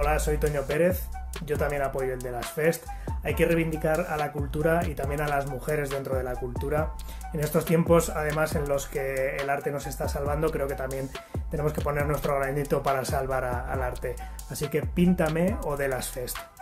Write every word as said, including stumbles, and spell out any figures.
Hola, soy Toño Pérez, yo también apoyo el de las Fest. Hay que reivindicar a la cultura y también a las mujeres dentro de la cultura. En estos tiempos, además, en los que el arte nos está salvando, creo que también tenemos que poner nuestro granito para salvar a, al arte. Así que píntame o de las Fest.